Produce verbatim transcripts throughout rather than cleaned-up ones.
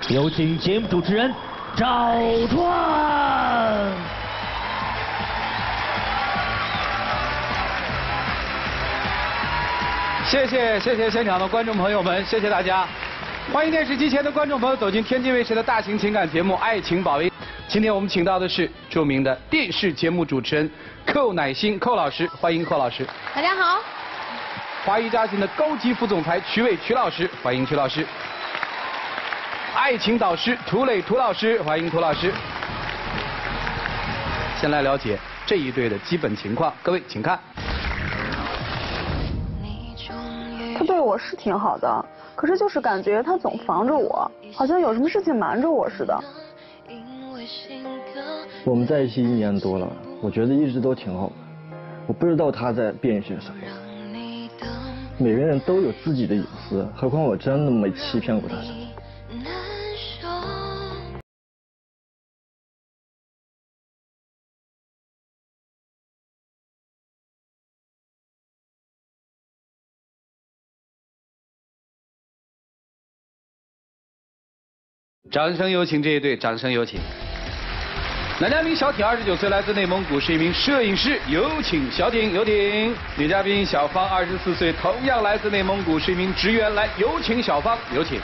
有请节目主持人赵传。 谢谢谢谢现场的观众朋友们，谢谢大家。欢迎电视机前的观众朋友走进天津卫视的大型情感节目《爱情宝贝》。今天我们请到的是著名的电视节目主持人寇乃馨寇老师，欢迎寇老师。 大家好。 华谊嘉信的高级副总裁曲伟曲老师，欢迎曲老师。爱情导师涂磊涂老师，欢迎涂老师。先来了解这一对的基本情况，各位请看。 他对我是挺好的，可是就是感觉他总防着我，好像有什么事情瞒着我似的。 我们在一起一年多了，我觉得一直都挺好的。我不知道他在变些什么。每个人都有自己的隐私，何况我真的没欺骗过他什么。 掌声有请这一对，掌声有请。男嘉宾小铁，二十九岁，来自内蒙古，是一名摄影师，有请小铁，有请。女嘉宾小芳，二十四岁，同样来自内蒙古，是一名职员，来有请小芳，有请。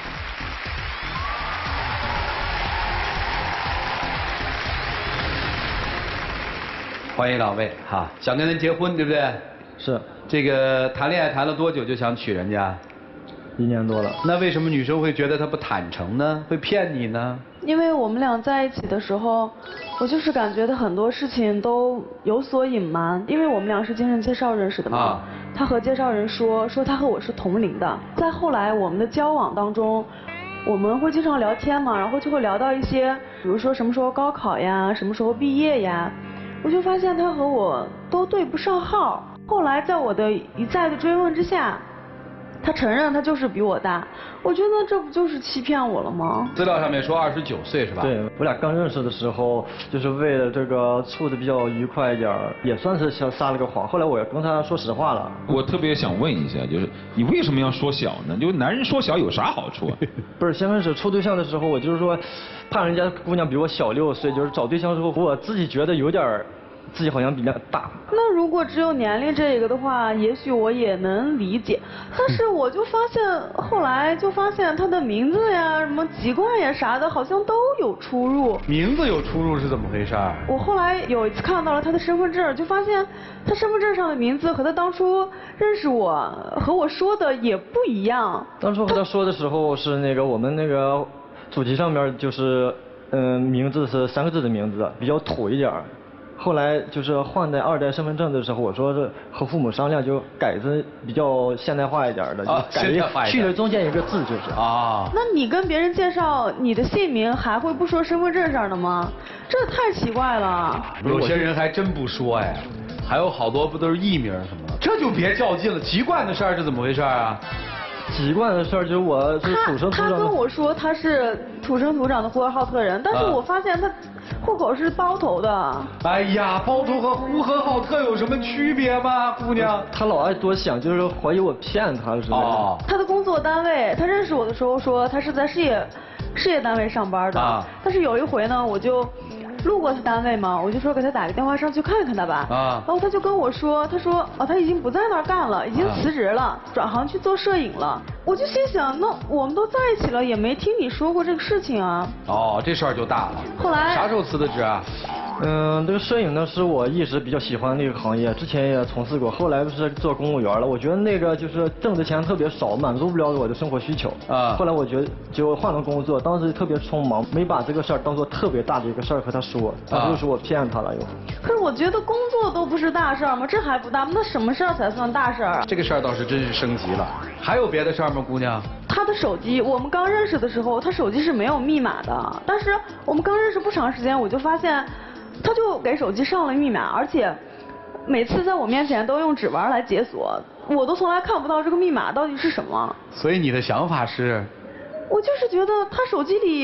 欢迎两位哈，想跟人结婚对不对？ 是。 这个谈恋爱谈了多久就想娶人家？ 一年多了。 那为什么女生会觉得他不坦诚呢？会骗你呢？ 因为我们俩在一起的时候，我就是感觉他很多事情都有所隐瞒。因为我们俩是经人介绍认识的嘛，啊、他和介绍人说说他和我是同龄的。再后来我们的交往当中，我们会经常聊天嘛，然后就会聊到一些，比如说什么时候高考呀，什么时候毕业呀，我就发现他和我都对不上号。后来在我的一再的追问之下，他承认他就是比我大，我觉得这不就是欺骗我了吗？ 资料上面说二十九岁是吧？ 对，我俩刚认识的时候，就是为了这个处的比较愉快一点，也算是像撒了个谎。后来我也跟他说实话了。 我特别想问一下，就是你为什么要说小呢？就男人说小有啥好处啊？ 不是，先开始处对象的时候，我就是说，怕人家姑娘比我小六岁，就是找对象的时候，我自己觉得有点。自己好像比人家大。 那如果只有年龄这个的话，也许我也能理解。但是我就发现，后来就发现他的名字呀、什么籍贯呀啥的，好像都有出入。 名字有出入是怎么回事？ 我后来有一次看到了他的身份证，就发现他身份证上的名字和他当初认识我和我说的也不一样。 当初和他说的时候是那个我们那个主题上面就是嗯名字是三个字的名字，比较土一点。后来就是换代二代身份证的时候，我说是和父母商量，就改成比较现代化一点的，就改去了中间一个字就是啊。 那你跟别人介绍你的姓名，还会不说身份证上的吗？这太奇怪了。 有些人还真不说哎，还有好多不都是艺名什么的，这就别较劲了。籍贯的事儿是怎么回事啊？ 籍贯的事儿就是我是土生土长的。 他跟我说他是土生土长的呼和浩特人，但是我发现他户口是包头的。 哎呀，包头和呼和浩特有什么区别吗，姑娘？ 他老爱多想，就是怀疑我骗他似的。哦。 他的工作单位，他认识我的时候说他是在事业事业单位上班的，啊、但是有一回呢，我就路过他单位嘛，我就说给他打个电话上去看看他吧。啊。然后他就跟我说，他说哦他已经不在那儿干了，已经辞职了，啊、转行去做摄影了。我就心想，那我们都在一起了，也没听你说过这个事情啊。 哦，这事儿就大了。 后来啥时候辞的职啊？ 嗯，这个摄影呢是我一直比较喜欢的一个行业，之前也从事过，后来不是做公务员了。我觉得那个就是挣的钱特别少，满足不了我的生活需求。啊。后来我觉得就换了工作，当时特别匆忙，没把这个事儿当做特别大的一个事儿和他说，他就说我骗他了又。 可是我觉得工作都不是大事儿吗？这还不大吗？那什么事儿才算大事儿啊？ 这个事儿倒是真是升级了。还有别的事儿吗，姑娘？ 他的手机，我们刚认识的时候，他手机是没有密码的。但是我们刚认识不长时间，我就发现，他就给手机上了密码，而且每次在我面前都用指纹来解锁，我都从来看不到这个密码到底是什么。 所以你的想法是？ 我就是觉得他手机里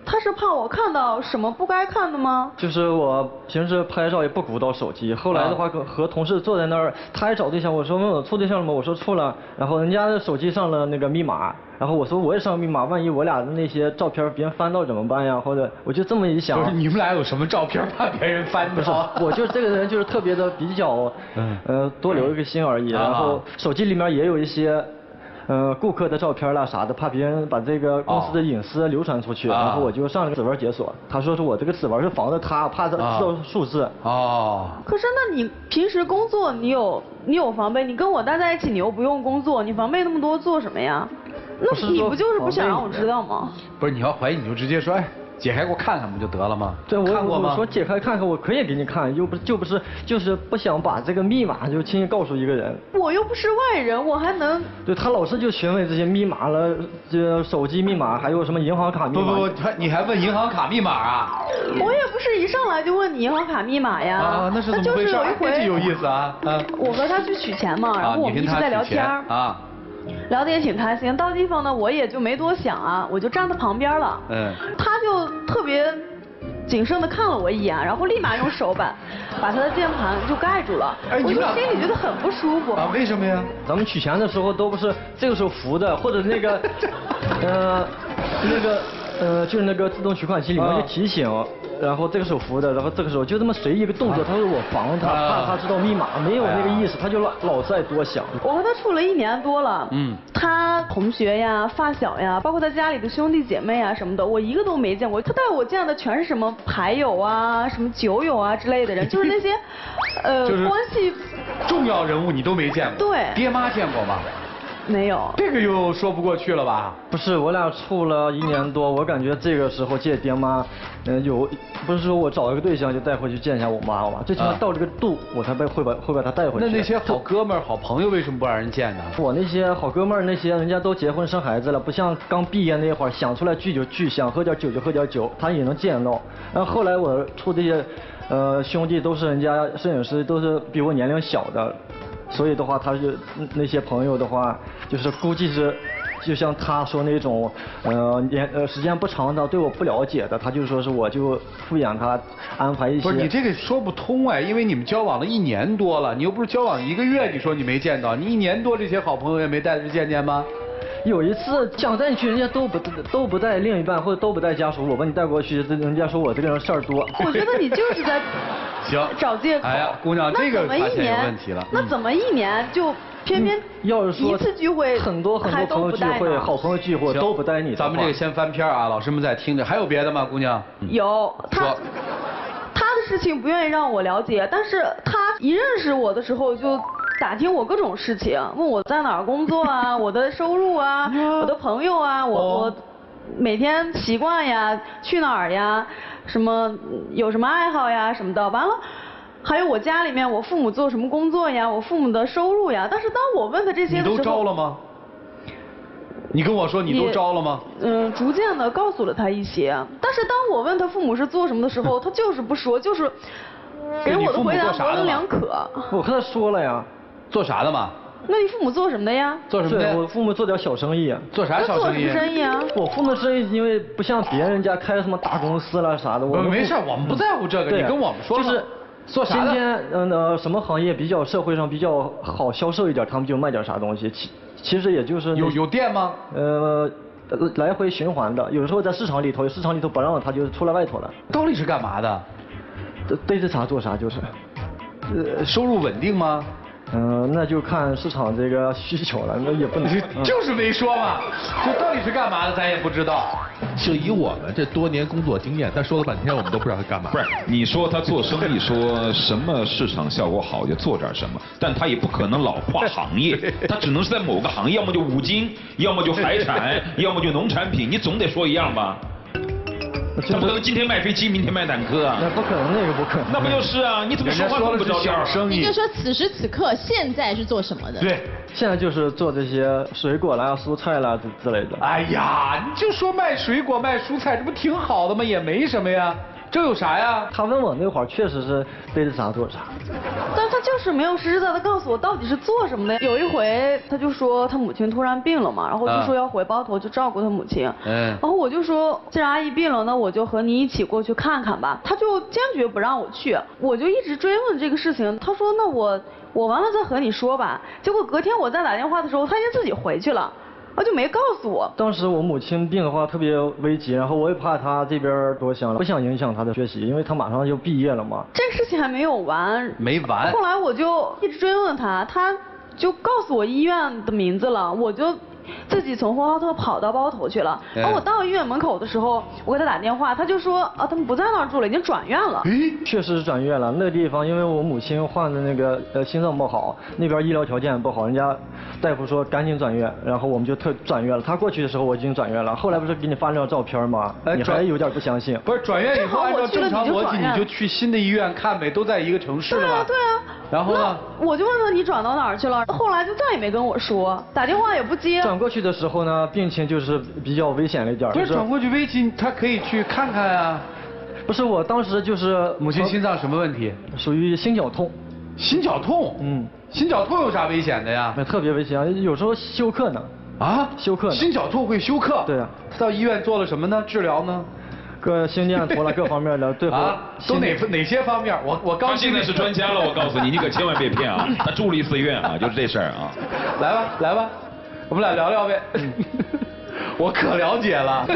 他是怕我看到什么不该看的吗？ 就是我平时拍照也不鼓捣手机，后来的话和和同事坐在那儿，他还找对象，我说问我处对象了吗？我说处了，然后人家的手机上了那个密码，然后我说我也上密码，万一我俩的那些照片别人翻到怎么办呀？或者我就这么一想， 不是你们俩有什么照片怕别人翻到？ 不是，我就这个人就是特别的比较，嗯呃多留一个心而已，然后手机里面也有一些。呃，顾客的照片啦啥的，怕别人把这个公司的隐私流传出去，哦、然后我就上了个指纹解锁。他说是我这个指纹是防着他，怕他知道数字。 哦。 可是那你平时工作你有你有防备，你跟我待在一起你又不用工作，你防备那么多做什么呀？那你不就是不想让我知道吗？ 不是，你要怀疑你就直接说，哎。解开给我看看不就得了吗？ 对，我看过吗？ 我说解开看看，我可以给你看，又不就不是就是不想把这个密码就轻易告诉一个人。 我又不是外人，我还能？ 对他老是就询问这些密码了，这手机密码还有什么银行卡密码？ 不不不，你还问银行卡密码啊？ 我也不是一上来就问你银行卡密码呀。 啊，那是怎么回事？ 就是有一回， 这有意思啊。啊。 我和他去取钱嘛，然后我们一直在聊天啊。 聊得也挺开心，到地方呢，我也就没多想啊，我就站他旁边了。嗯。他就特别谨慎地看了我一眼，然后立马用手把把他的键盘就盖住了。哎，我就心里觉得很不舒服。 啊，为什么呀？ 咱们取钱的时候都不是这个时候扶的，或者那个，呃，那个呃，就是那个自动取款机里面就提醒。啊然后这个手扶的，然后这个手就这么随意一个动作，他说我防他，怕他知道密码，没有那个意思，他就老老在多想。 我和他处了一年多了，嗯，他同学呀、发小呀，包括他家里的兄弟姐妹啊什么的，我一个都没见过。他带我见的全是什么牌友啊、什么酒友啊之类的人，就是那些，呃，关系重要人物你都没见过。 对。 爹妈见过吗？ 没有， 这个又说不过去了吧？ 不是，我俩处了一年多，我感觉这个时候见爹妈，嗯、呃，有不是说我找一个对象就带回去见一下我妈，我妈最起码到这个度，我才被会把会把她带回去。 那那些好哥们儿、好朋友为什么不让人见呢？ 我那些好哥们儿那些人家都结婚生孩子了，不像刚毕业那会儿想出来聚就聚，想喝点酒就喝点酒，他也能见到。然后后来我处这些，呃，兄弟都是人家摄影师，都是比我年龄小的。所以的话，他就那些朋友的话，就是估计是，就像他说那种，呃年呃时间不长的，对我不了解的，他就说是我就敷衍他，安排一些。 不是你这个说不通哎，因为你们交往了一年多了，你又不是交往一个月，你说你没见到，你一年多这些好朋友也没带着见见吗？ 有一次想带你去，人家都不都不带另一半或者都不带家属，我把你带过去，人家说我这个人事儿多。 我觉得你就是在行找借口。 哎呀，姑娘，这个发现有问题了。 那怎么一年就偏偏要是说一次聚会很多很多朋友聚会、好朋友聚会都不带你？ 咱们这个先翻篇啊，老师们在听着，还有别的吗，姑娘？ 有，他他的事情不愿意让我了解，但是他一认识我的时候就打听我各种事情，问我在哪儿工作啊，我的收入啊，我的朋友啊，我我每天习惯呀，去哪儿呀，什么有什么爱好呀什么的，完了。还有我家里面我父母做什么工作呀，我父母的收入呀，但是当我问他这些的时候， 你都招了吗？你跟我说你都招了吗？ 嗯，逐渐的告诉了他一些，但是当我问他父母是做什么的时候，他就是不说，就是给我的回答模棱两可。 我跟他说了呀， 做啥的嘛？ 那你父母做什么的呀？ 做什么的？ 我父母做点小生意。 做啥小生意？ 做什么生意啊？ 我父母生意因为不像别人家开什么大公司啦啥的，我没事，我们不在乎这个，你跟我们说就是。 做啥的？ 今天嗯呃什么行业比较社会上比较好销售一点，他们就卖点啥东西。其其实也就是有有店吗？ 呃，来回循环的，有时候在市场里头，市场里头不让他就出来外头了。 到底是干嘛的？ 逮着啥做啥就是。 呃，收入稳定吗？ 嗯、呃，那就看市场这个需求了，那也不能。 就是没说嘛，这到底是干嘛的，咱也不知道。 就以我们这多年工作经验，他说了半天，我们都不知道他干嘛。 不是，你说他做生意，说什么市场效果好就做点什么，但他也不可能老跨行业，他只能是在某个行业，要么就五金，要么就海产，要么就农产品，你总得说一样吧？他不可能今天卖飞机，明天卖坦克啊！ 那不可能，那个不可能。 那不就是啊？你怎么说话这么不着调？ 你就说此时此刻现在是做什么的？ 对， 现在就是做这些水果啦、蔬菜啦之之类的。 哎呀，你就说卖水果、卖蔬菜，这不挺好的吗？也没什么呀。 这有啥呀？ 他问我那会儿确实是背着啥做啥， 但他就是没有实实在在告诉我到底是做什么的。有一回他就说他母亲突然病了嘛，然后就说要回包头去照顾他母亲。嗯。然后我就说，既然阿姨病了，那我就和你一起过去看看吧。他就坚决不让我去，我就一直追问这个事情。他说那我我完了再和你说吧。结果隔天我再打电话的时候，他已经自己回去了。他就没告诉我。 当时我母亲病的话特别危急，然后我也怕她这边多想了，不想影响她的学习，因为她马上就毕业了嘛。 这个事情还没有完。 没完。 后来我就一直追问他，他就告诉我医院的名字了，我就自己从呼和浩特跑到包头去了。然后我到医院门口的时候，我给他打电话，他就说啊，他们不在那儿住了，已经转院了。 诶，确实是转院了。那个地方因为我母亲患的那个呃心脏不好，那边医疗条件不好，人家大夫说赶紧转院，然后我们就特转院了。他过去的时候我已经转院了，后来不是给你发那张照片吗？你还有点不相信。 不是转院以后按照正常逻辑你就去新的医院看呗，都在一个城市了吧？ 对啊，对啊。 然后呢？ 我就问他你转到哪儿去了，后来就再也没跟我说，打电话也不接。 转过去的时候呢，病情就是比较危险了一点。 不是转过去危急，他可以去看看啊。 不是，我当时就是母亲心脏什么问题？ 属于心绞痛。 心绞痛？嗯。心绞痛有啥危险的呀？ 那特别危险，有时候休克呢。 啊？ 休克呢。 心绞痛会休克？ 对啊。 他到医院做了什么呢？治疗呢？ 各心电图了各方面的，最后啊，都哪哪些方面？我我刚他现在是专家了，我告诉你，你可千万别骗啊！他住了一次院啊，就是这事儿啊。 来吧来吧，我们俩聊聊呗。我可了解了。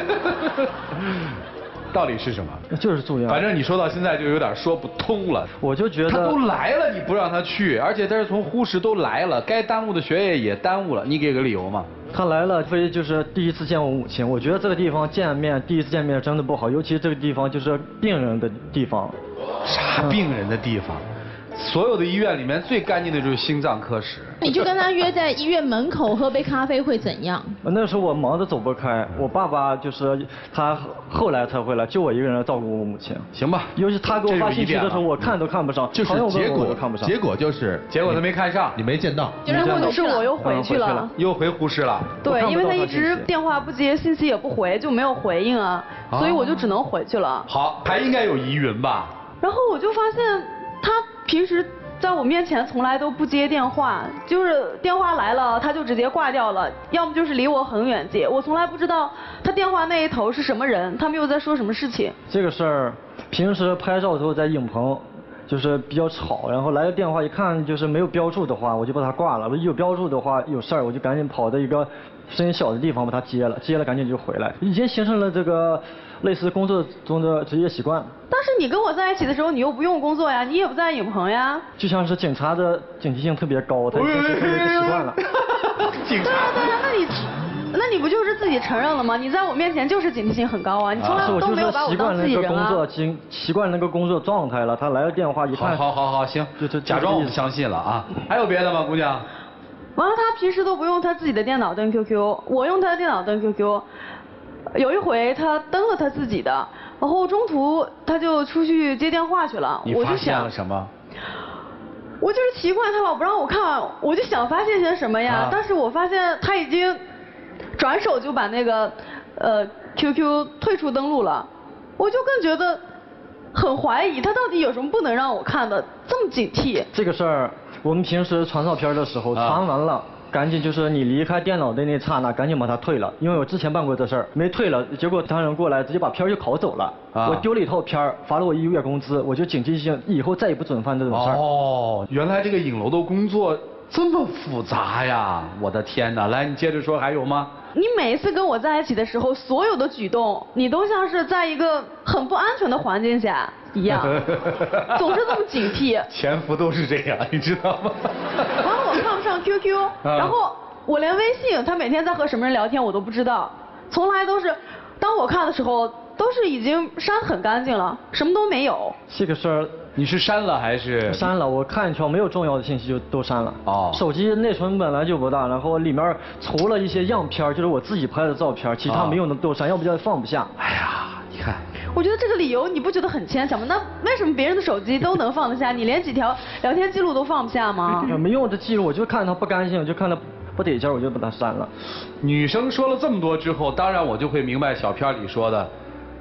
到底是什么？ 就是住院。 反正你说到现在就有点说不通了。 我就觉得他都来了，你不让他去，而且他是从呼市都来了，该耽误的学业也耽误了，你给个理由嘛？ 他来了，非就是第一次见我母亲，我觉得这个地方见面，第一次见面真的不好，尤其这个地方就是病人的地方。 啥病人的地方？所有的医院里面最干净的就是心脏科室。 你就跟他约在医院门口喝杯咖啡会怎样？ 那时候我忙得走不开，我爸爸就是他后来才回来，就我一个人照顾我母亲。 行吧， 尤其他给我发信息的时候，我看都看不上， 就是结果看不上。结果就是结果他没看上， 你没见到。 然后是我又回去了， 又回呼市了。 对，因为他一直电话不接，信息也不回，就没有回应啊，所以我就只能回去了。 好，还应该有疑云吧？ 然后我就发现他平时在我面前从来都不接电话，就是电话来了他就直接挂掉了，要么就是离我很远接，我从来不知道他电话那一头是什么人，他们又在说什么事情。 这个事儿，平时拍照的时候在影棚，就是比较吵，然后来个电话一看就是没有标注的话，我就把他挂了。有标注的话有事儿，我就赶紧跑到一个声音小的地方把他接了，接了赶紧就回来，已经形成了这个类似工作中的职业习惯。 但是你跟我在一起的时候，你又不用工作呀，你也不在影棚呀。 就像是警察的警惕性特别高，他已经形成一个习惯了。 警察？ 对啊对啊，那你那你不就是自己承认了吗？你在我面前就是警惕性很高啊，你从来都没有把我当自己人啊。 我就是习惯那个工作，习惯那个工作状态了。他来了电话一看， 好好好行，就就假装我们相信了啊。还有别的吗，姑娘？ 完了，他平时都不用他自己的电脑登 Q Q， 我用他的电脑登 Q Q。有一回他登了他自己的，然后中途他就出去接电话去了。 你发现了什么？ 我就是奇怪他老不让我看，我就想发现些什么呀？啊、但是我发现他已经转手就把那个呃 Q Q 退出登录了，我就更觉得很怀疑他到底有什么不能让我看的，这么警惕。 这个事儿，我们平时传照片的时候，啊、传完了。赶紧就是你离开电脑的那刹那，赶紧把它退了，因为我之前办过这事儿，没退了，结果当人过来直接把片儿就拷走了，啊、我丢了一套片儿，罚了我一个月工资，我就警惕性以后再也不准犯这种事儿。 哦，原来这个影楼的工作这么复杂呀！我的天哪，来你接着说，还有吗？ 你每一次跟我在一起的时候，所有的举动，你都像是在一个很不安全的环境下一样，总是这么警惕。 潜伏都是这样，你知道吗？ 完了，我看不上 Q Q，、啊、然后我连微信他每天在和什么人聊天我都不知道，从来都是当我看的时候都是已经删很干净了，什么都没有。 这个事儿你是删了还是？ 删了，我看一条没有重要的信息就都删了。哦。手机内存本来就不大，然后里面除了一些样片，就是我自己拍的照片，其他没有的都删，要不就放不下。 哎呀，你看。 我觉得这个理由你不觉得很牵强吗？那为什么别人的手机都能放得下，你连几条聊天记录都放不下吗？ 没用的记录，我就看他不干净，我就看他不得劲，我就把它删了。 女生说了这么多之后，当然我就会明白小片里说的。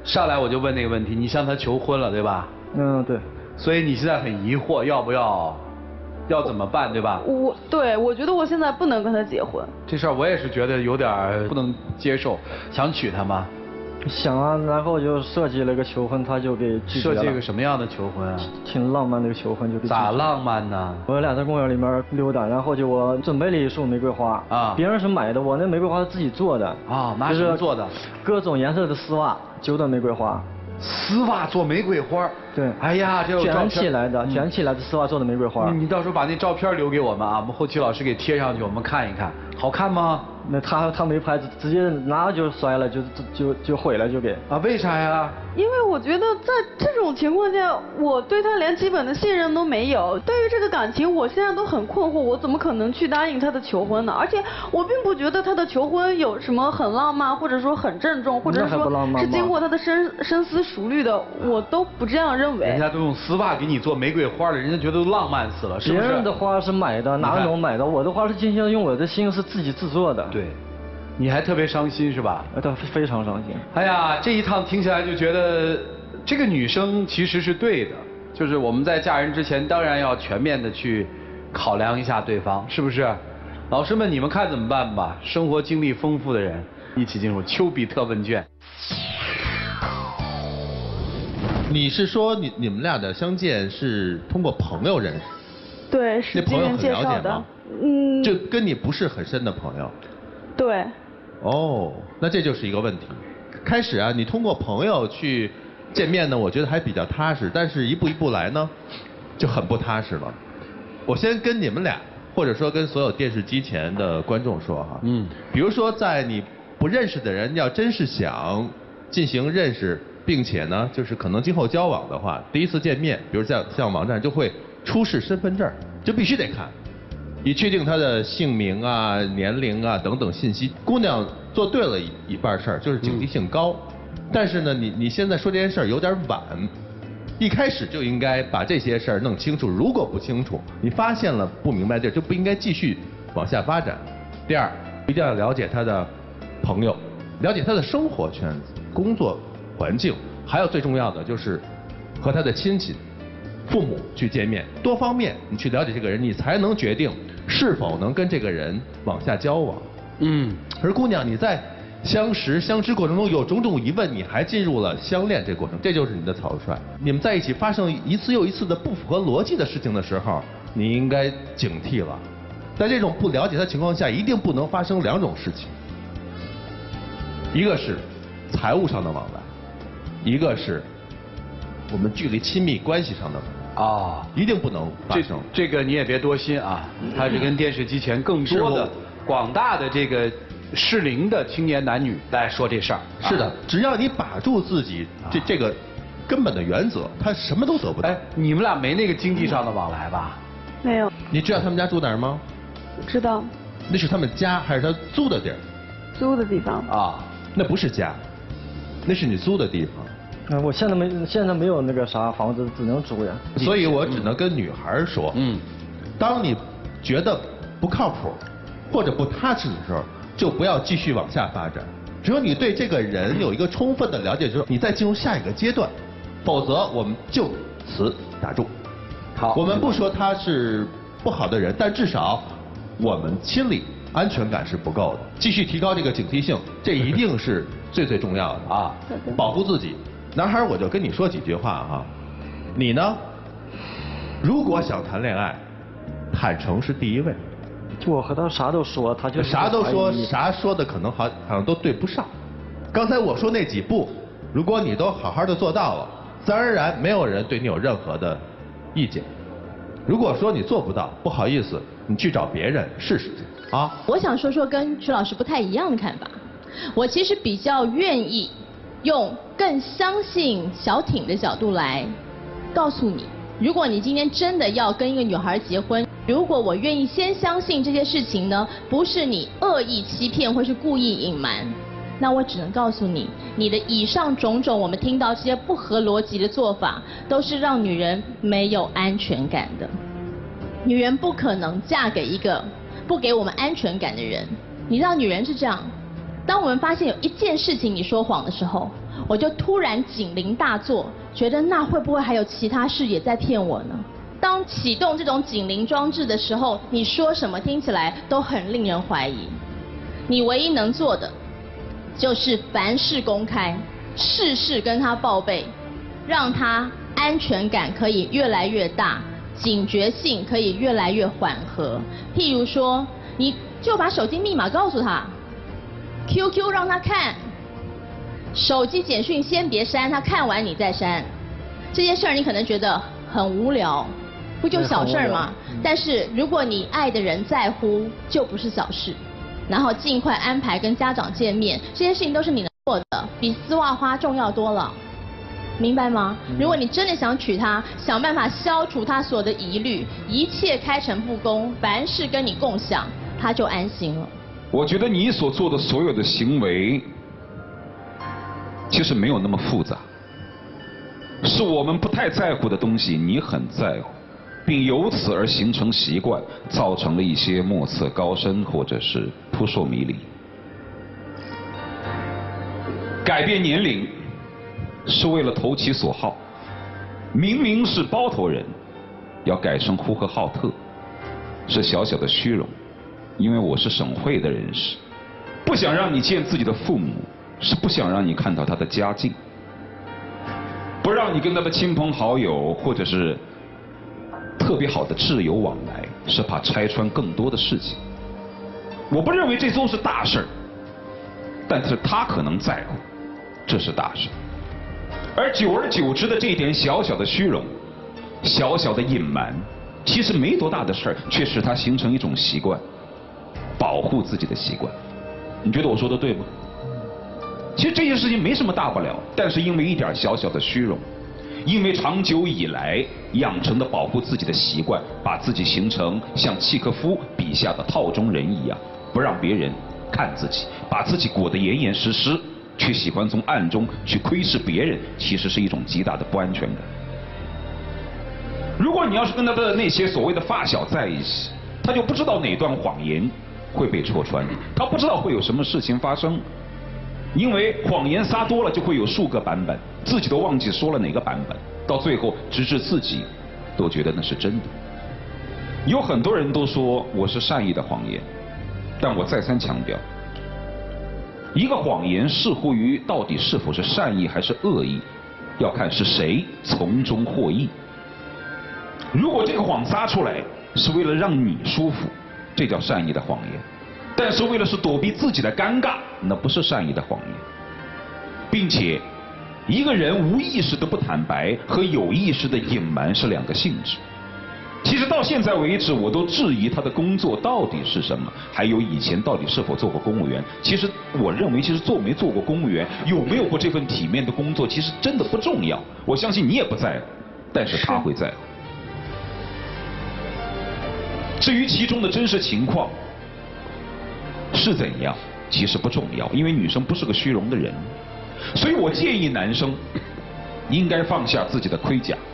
上来我就问那个问题，你向他求婚了，对吧？ 嗯，对。 所以你现在很疑惑，要不要，要怎么办，对吧？ 我对，我觉得我现在不能跟他结婚。 这事儿我也是觉得有点不能接受，想娶她吗？ 想啊，然后就设计了个求婚，他就给拒绝了。 设计个什么样的求婚啊？ 挺浪漫的一个求婚，就给咋浪漫呢？ 我俩在公园里面溜达，然后就我准备了一束玫瑰花啊，别人是买的，我那玫瑰花是自己做的啊，拿什么做的？ 各种颜色的丝袜揪的玫瑰花。 丝袜做玫瑰花？对。哎呀，这卷起来的，卷起来的丝袜做的玫瑰花。 你到时候把那照片留给我们啊，我们后期老师给贴上去，我们看一看，好看吗？ 那他他没拍，直接拿就摔了，就就就毁了，就给啊？为啥呀？ 因为我觉得在这种情况下，我对他连基本的信任都没有。对于这个感情，我现在都很困惑，我怎么可能去答应他的求婚呢？而且我并不觉得他的求婚有什么很浪漫，或者说很郑重，或者说是经过他的深深思熟虑的，我都不这样认为。 人家都用丝袜给你做玫瑰花了，人家觉得都浪漫死了，是不是？ 别人的花是买的，哪种买的？我的花是精心用我的心是自己制作的。 对，你还特别伤心是吧？ 对，非常伤心。 哎呀，这一趟听起来就觉得这个女生其实是对的，就是我们在嫁人之前，当然要全面的去考量一下对方，是不是？老师们，你们看怎么办吧？生活经历丰富的人，一起进入丘比特问卷。 你是说你你们俩的相见是通过朋友认识？ 对，是经人介绍的。 嗯，就跟你不是很深的朋友。 对。 哦，那这就是一个问题。开始啊，你通过朋友去见面呢，我觉得还比较踏实，但是一步一步来呢，就很不踏实了。我先跟你们俩，或者说跟所有电视机前的观众说哈，嗯，比如说在你不认识的人要真是想进行认识，并且呢，就是可能今后交往的话，第一次见面，比如像像网站就会出示身份证，就必须得看。以确定他的姓名啊、年龄啊等等信息。姑娘做对了一一半事儿，就是警惕性高。嗯、但是呢，你你现在说这件事儿有点晚，一开始就应该把这些事儿弄清楚。如果不清楚，你发现了不明白地儿，就不应该继续往下发展。第二，一定要了解他的朋友，了解他的生活圈子、工作环境，还有最重要的就是和他的亲戚。父母去见面，多方面你去了解这个人，你才能决定是否能跟这个人往下交往。嗯，而姑娘你在相识相知过程中有种种疑问，你还进入了相恋这个过程，这就是你的草率。你们在一起发生一次又一次的不符合逻辑的事情的时候，你应该警惕了。在这种不了解的情况下，一定不能发生两种事情，一个是财务上的往来，一个是我们距离亲密关系上的往来。啊，一定不能发生。 这个你也别多心啊，它是跟电视机前更多的广大的这个适龄的青年男女来说这事儿。 是的，只要你把住自己这这个根本的原则，他什么都得不到。哎， 你们俩没那个经济上的往来吧？ 没有。 你知道他们家住哪儿吗？ 知道。 那是他们家还是他租的地儿？ 租的地方。 啊，那不是家，那是你租的地方。 嗯，我现在没现在没有那个啥房子，只能租呀。 所以我只能跟女孩说，嗯，当你觉得不靠谱或者不踏实的时候，就不要继续往下发展。只有你对这个人有一个充分的了解之后，你再进入下一个阶段，否则我们就此打住。好，我们不说他是不好的人，但至少我们心里安全感是不够的。继续提高这个警惕性，这一定是最最重要的啊！保护自己。男孩，我就跟你说几句话哈，你呢？如果想谈恋爱，坦诚是第一位。 就我和他啥都说，他就啥都说，啥说的可能好好像都对不上。刚才我说那几步，如果你都好好的做到了，自然而然没有人对你有任何的意见。如果说你做不到，不好意思，你去找别人试试去啊。 我想说说跟曲老师不太一样的看法，我其实比较愿意用更相信小挺的角度来告诉你，如果你今天真的要跟一个女孩结婚，如果我愿意先相信这些事情呢，不是你恶意欺骗或是故意隐瞒，那我只能告诉你，你的以上种种我们听到这些不合逻辑的做法，都是让女人没有安全感的。女人不可能嫁给一个不给我们安全感的人。你知道女人是这样， 当我们发现有一件事情你说谎的时候，我就突然警铃大作，觉得那会不会还有其他事也在骗我呢？当启动这种警铃装置的时候，你说什么听起来都很令人怀疑。你唯一能做的，就是凡事公开，事事跟他报备，让他安全感可以越来越大，警觉性可以越来越缓和。譬如说，你就把手机密码告诉他 ，Q Q 让他看，手机简讯先别删，他看完你再删。这件事儿你可能觉得很无聊，不就小事儿吗？但是如果你爱的人在乎，就不是小事。然后尽快安排跟家长见面，这些事情都是你能做的，比丝袜花重要多了。明白吗？如果你真的想娶她，想办法消除她所有的疑虑，一切开诚布公，凡事跟你共享，她就安心了。 我觉得你所做的所有的行为，其实没有那么复杂，是我们不太在乎的东西，你很在乎，并由此而形成习惯，造成了一些莫测高深或者是扑朔迷离。改变年龄是为了投其所好，明明是包头人，要改成呼和浩特，是小小的虚荣。因为我是省会的人士，不想让你见自己的父母，是不想让你看到他的家境，不让你跟他的亲朋好友或者是特别好的挚友往来，是怕拆穿更多的事情。我不认为这都是大事儿，但是他可能在乎，这是大事。而久而久之的这一点小小的虚荣，小小的隐瞒，其实没多大的事儿，却使它形成一种习惯，保护自己的习惯。你觉得我说的对吗？其实这件事情没什么大不了，但是因为一点小小的虚荣，因为长久以来养成的保护自己的习惯，把自己形成像契诃夫笔下的套中人一样，不让别人看自己，把自己裹得严严实实，却喜欢从暗中去窥视别人，其实是一种极大的不安全感。如果你要是跟他的那些所谓的发小在一起，他就不知道哪段谎言会被戳穿，他不知道会有什么事情发生，因为谎言撒多了就会有数个版本，自己都忘记说了哪个版本，到最后直至自己都觉得那是真的。有很多人都说我是善意的谎言，但我再三强调，一个谎言视乎于到底是否是善意还是恶意，要看是谁从中获益。如果这个谎撒出来是为了让你舒服，这叫善意的谎言；但是为了是躲避自己的尴尬，那不是善意的谎言。并且，一个人无意识的不坦白和有意识的隐瞒是两个性质。其实到现在为止，我都质疑他的工作到底是什么，还有以前到底是否做过公务员。其实我认为，其实做没做过公务员，有没有过这份体面的工作，其实真的不重要。我相信你也不在乎，但是他会在乎。至于其中的真实情况是怎样，其实不重要，因为女生不是个虚荣的人。所以我建议男生应该放下自己的盔甲，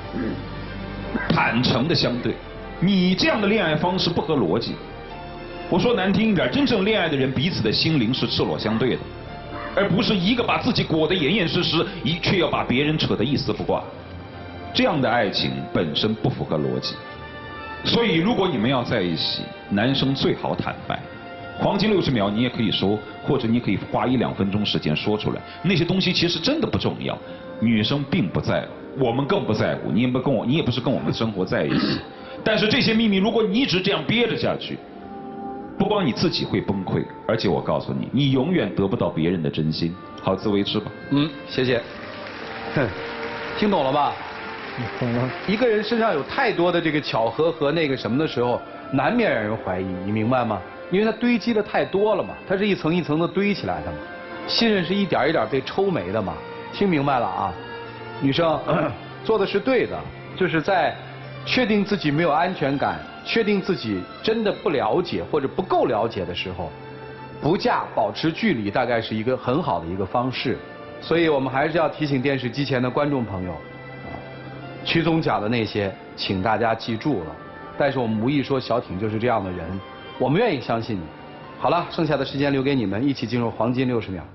坦诚的相对。你这样的恋爱方式不合逻辑。我说难听一点，真正恋爱的人彼此的心灵是赤裸相对的，而不是一个把自己裹得严严实实，一却要把别人扯得一丝不挂。这样的爱情本身不符合逻辑。所以如果你们要在一起，男生最好坦白。黄金六十秒你也可以说，或者你可以花一两分钟时间说出来。那些东西其实真的不重要，女生并不在乎，我们更不在乎。你也不跟我，你也不是跟我们的生活在一起。但是这些秘密，如果你一直这样憋着下去，不光你自己会崩溃，而且我告诉你，你永远得不到别人的真心。好自为之吧。 嗯，谢谢。哼，听懂了吧？ 懂了。 一个人身上有太多的这个巧合和那个什么的时候，难免让人怀疑，你明白吗？因为它堆积的太多了嘛，它是一层一层的堆起来的嘛，信任是一点一点被抽没的嘛。听明白了啊？女生做的是对的，就是在确定自己没有安全感，确定自己真的不了解或者不够了解的时候，不嫁保持距离，大概是一个很好的一个方式。所以我们还是要提醒电视机前的观众朋友，曲总讲的那些，请大家记住了。但是我们无意说小挺就是这样的人，我们愿意相信你， 好了，剩下的时间留给你们，一起进入黄金六十秒。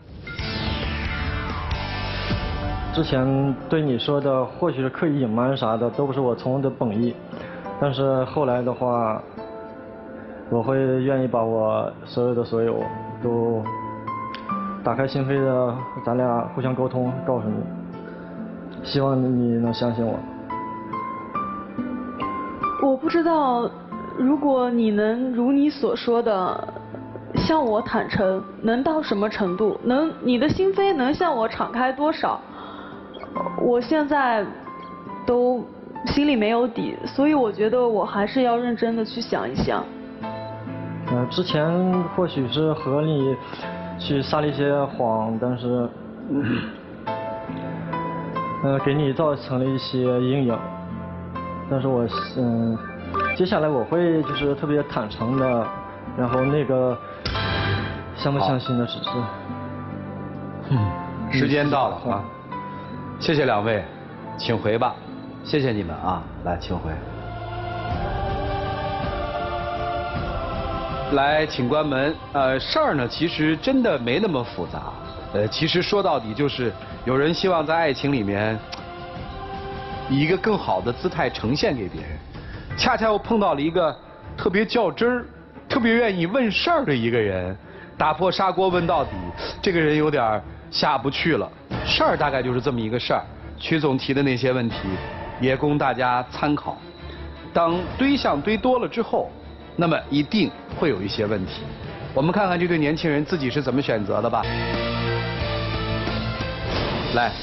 之前对你说的，或许是刻意隐瞒啥的，都不是我从容的本意。但是后来的话，我会愿意把我所有的所有都打开心扉的，咱俩互相沟通，告诉你。希望你能相信我。 我不知道，如果你能如你所说的向我坦诚，能到什么程度？能，你的心扉能向我敞开多少？我现在都心里没有底，所以我觉得我还是要认真的去想一想。 呃，之前或许是和你去撒了一些谎，但是，呃，给你造成了一些阴影。但是我嗯，接下来我会就是特别坦诚的，然后那个相不相信的只是， 嗯，时间到了啊。谢谢两位，请回吧。谢谢你们啊，来，请回。来，请关门。呃，事儿呢，其实真的没那么复杂。呃，其实说到底就是有人希望在爱情里面以一个更好的姿态呈现给别人，恰恰又碰到了一个特别较真儿、特别愿意问事儿的一个人，打破砂锅问到底，这个人有点下不去了。事儿大概就是这么一个事儿，曲总提的那些问题也供大家参考。当堆项堆多了之后，那么一定会有一些问题。我们看看这对年轻人自己是怎么选择的吧。来，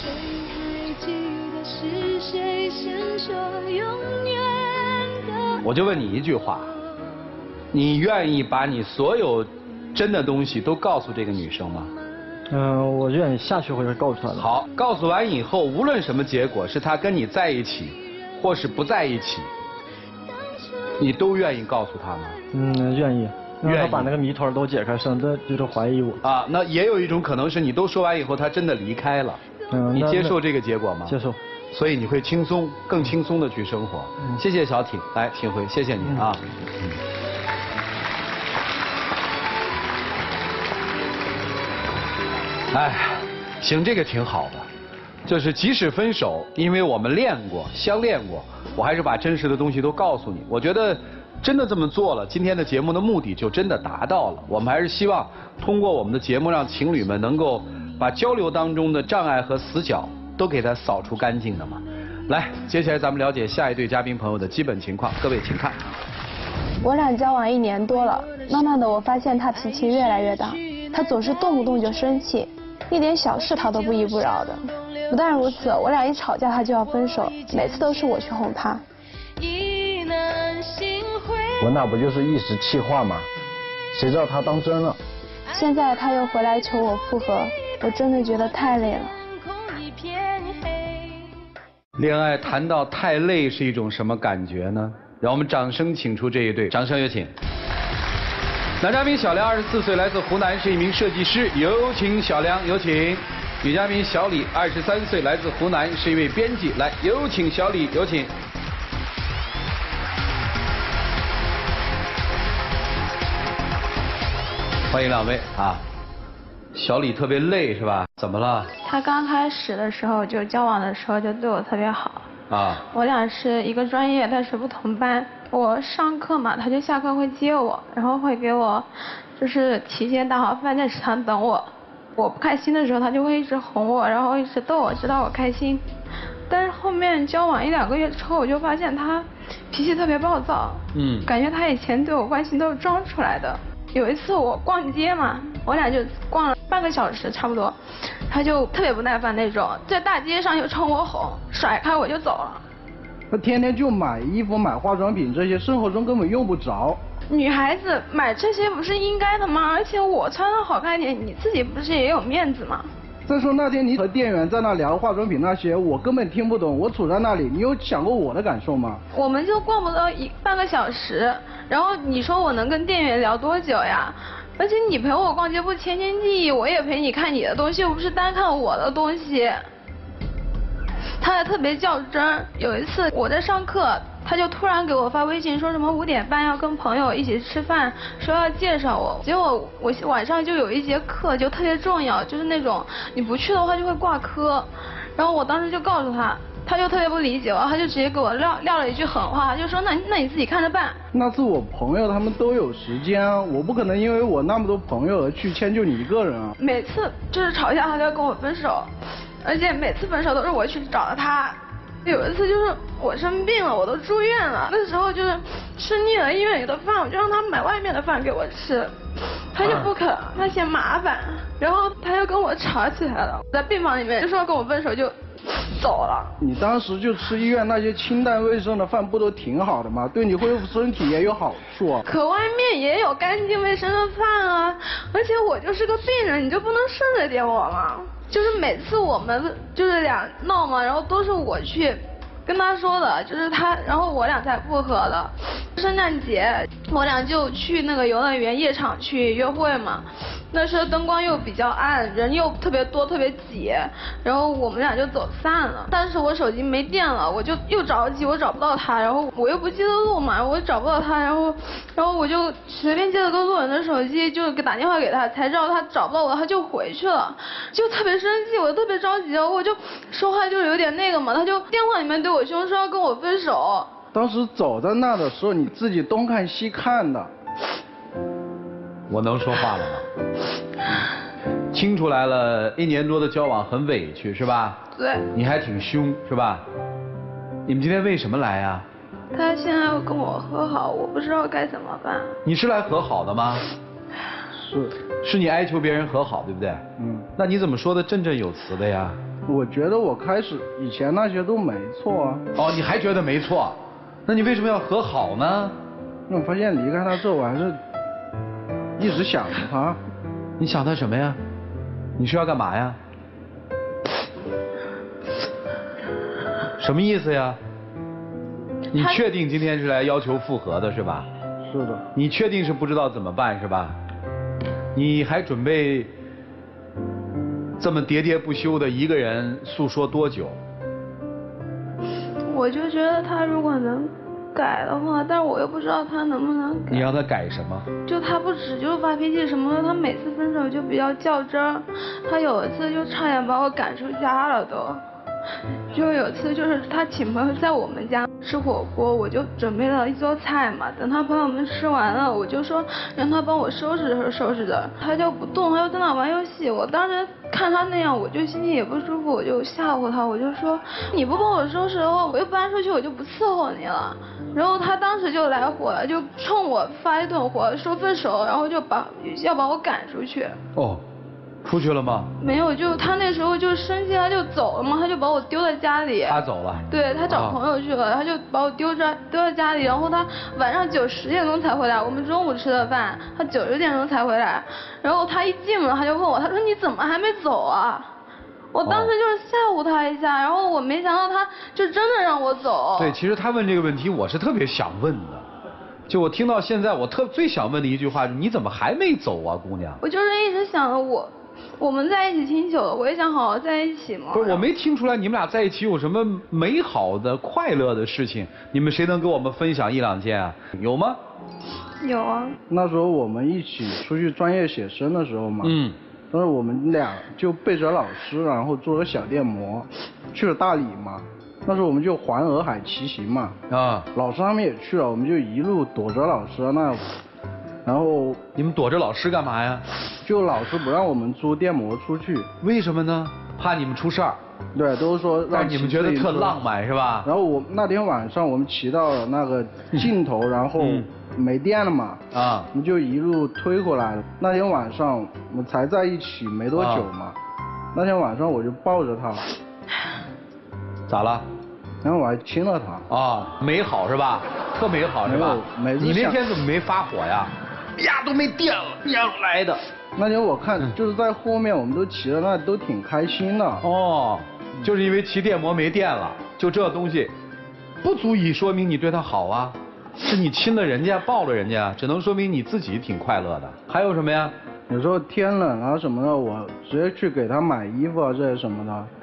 我就问你一句话，你愿意把你所有真的东西都告诉这个女生吗？ 嗯、呃，我愿意下去会告诉她的。 好，告诉完以后，无论什么结果，是她跟你在一起，或是不在一起，你都愿意告诉她吗？ 嗯，愿意。 愿意让她把那个谜团都解开，省得就是怀疑我。 啊，那也有一种可能是你都说完以后，她真的离开了。 嗯， 你接受这个结果吗？ 接受。 所以你会轻松、更轻松的去生活。嗯、谢谢小挺，来，请回，谢谢你啊。嗯哎，行，这个挺好的，就是即使分手，因为我们练过、相恋过，我还是把真实的东西都告诉你。我觉得真的这么做了，今天的节目的目的就真的达到了。我们还是希望通过我们的节目，让情侣们能够把交流当中的障碍和死角都给它扫除干净的嘛。来，接下来咱们了解下一对嘉宾朋友的基本情况，各位请看。 我俩交往一年多了，慢慢的我发现他脾气越来越大，他总是动不动就生气，一点小事他都不依不饶的。不但如此，我俩一吵架他就要分手，每次都是我去哄他。 我那不就是一时气话吗？谁知道他当真了。 现在他又回来求我复合，我真的觉得太累了。 恋爱谈到太累是一种什么感觉呢？让我们掌声请出这一对，掌声有请。男嘉宾小梁，二十四岁，来自湖南，是一名设计师，有请小梁，有请。女嘉宾小李，二十三岁，来自湖南，是一位编辑，来，有请小李，有请。欢迎两位啊。小李特别累是吧？怎么了？ 他刚开始的时候就交往的时候就对我特别好。啊。我俩是一个专业，但是不同班。我上课嘛，他就下课会接我，然后会给我就是提前打好饭在食堂等我。我不开心的时候，他就会一直哄我，然后一直逗我，直到我开心。但是后面交往一两个月之后，我就发现他脾气特别暴躁。嗯。感觉他以前对我关心都是装出来的。有一次我逛街嘛，我俩就逛了半个小时差不多，他就特别不耐烦那种，在大街上就冲我吼，甩开我就走了。 他天天就买衣服、买化妆品这些，生活中根本用不着。 女孩子买这些不是应该的吗？而且我穿的好看一点，你自己不是也有面子吗？ 再说那天你和店员在那聊化妆品那些，我根本听不懂，我处在那里，你有想过我的感受吗？ 我们就逛不到一半个小时，然后你说我能跟店员聊多久呀？而且你陪我逛街不千千记忆，我也陪你看你的东西，又不是单看我的东西。 他还特别较真。有一次我在上课，他就突然给我发微信说什么五点半要跟朋友一起吃饭，说要介绍我。结果我晚上就有一节课就特别重要，就是那种你不去的话就会挂科。然后我当时就告诉他，他就特别不理解我，他就直接给我撂撂了一句狠话，就说那那你自己看着办。 那是我朋友，他们都有时间啊，我不可能因为我那么多朋友而去迁就你一个人啊。 每次就是吵架，他都要跟我分手，而且每次分手都是我去找的他。有一次就是我生病了，我都住院了，那时候就是吃腻了医院里的饭，我就让他买外面的饭给我吃，他就不肯，他嫌麻烦，然后他又跟我吵起来了，在病房里面就说要跟我分手就走了。 你当时就吃医院那些清淡卫生的饭不都挺好的吗？对你恢复身体也有好处啊。 可外面也有干净卫生的饭啊，而且我就是个病人，你就不能顺着点我吗？就是每次我们就是俩闹嘛，然后都是我去跟他说的，就是他，然后我俩才复合的。圣诞节我俩就去那个游乐园夜场去约会嘛，那时候灯光又比较暗，人又特别多，特别挤，然后我们俩就走散了。但是我手机没电了，我就又着急，我找不到他，然后我又不记得路嘛，我找不到他，然后然后我就随便借了个路人的手机，就给打电话给他，才知道他找不到我，他就回去了，就特别生气，我特别着急，我就说话就有点那个嘛，他就电话里面对我凶，说要跟我分手。 当时走在那的时候，你自己东看西看的。 我能说话了吗？听出来了，一年多的交往很委屈是吧？ 对。 你还挺凶是吧？你们今天为什么来呀？ 他现在要跟我和好，我不知道该怎么办。 你是来和好的吗？ 是。 是你哀求别人和好，对不对？ 嗯。 那你怎么说的振振有词的呀？ 我觉得我开始以前那些都没错啊。 哦，你还觉得没错？那你为什么要和好呢？ 那我发现离开他之后，我还是一直想着他。 你想他什么呀？你是要干嘛呀？什么意思呀？你确定今天是来要求复合的是吧？ 是的。 你确定是不知道怎么办是吧？你还准备这么喋喋不休的一个人诉说多久？ 我就觉得他如果能改的话，但是我又不知道他能不能改。 你让他改什么？ 就他不止就是发脾气什么的，他每次分手就比较较真儿，他有一次就差点把我赶出家了都。就有次就是他请朋友在我们家吃火锅，我就准备了一桌菜嘛，等他朋友们吃完了，我就说让他帮我收拾收拾的，他就不动，他就在那玩游戏。我当时看他那样，我就心情也不舒服，我就吓唬他，我就说你不帮我收拾的话，我又搬出去，我就不伺候你了。然后他当时就来火了，就冲我发一顿火，说分手，然后就把要把我赶出去。 哦。出去了吗？ 没有，就他那时候就生气，他就走了嘛，他就把我丢在家里。 他走了。 对，他找朋友去了，啊、他就把我丢在丢在家里，然后他晚上九十点钟才回来，我们中午吃的饭，他九十点钟才回来，然后他一进门他就问我，他说你怎么还没走啊？我当时就是吓唬他一下，然后我没想到他就真的让我走。 对，其实他问这个问题，我是特别想问的。就我听到现在，我特最想问的一句话，你怎么还没走啊，姑娘？ 我就是一直想我。我们在一起挺久了，我也想好好在一起嘛。 不是，我没听出来你们俩在一起有什么美好的、快乐的事情。你们谁能跟我们分享一两件啊？有吗？ 有啊。 那时候我们一起出去专业写生的时候嘛，嗯，当时我们俩就背着老师，然后坐着小电摩去了大理嘛。那时候我们就环洱海骑行嘛，啊，老师他们也去了，我们就一路躲着老师那。然后你们躲着老师干嘛呀？ 就老师不让我们租电摩出去。 为什么呢？怕你们出事儿。 对，都是说让。 但你们觉得特浪漫是吧？ 然后我那天晚上我们骑到了那个尽头，然后没电了嘛，啊，我们就一路推回来了。那天晚上我们才在一起没多久嘛，啊、那天晚上我就抱着他。 咋了？ 然后我还亲了他。 啊，美好是吧？特美好是吧？你那天怎么没发火呀？呀，都没电了，呀来的。 那天我看就是在后面，我们都骑着那都挺开心的。 哦，就是因为骑电摩没电了，就这东西，不足以说明你对他好啊。是你亲了人家，抱了人家，只能说明你自己挺快乐的。还有什么呀？ 有时候天冷啊什么的，我直接去给他买衣服啊这些什么的。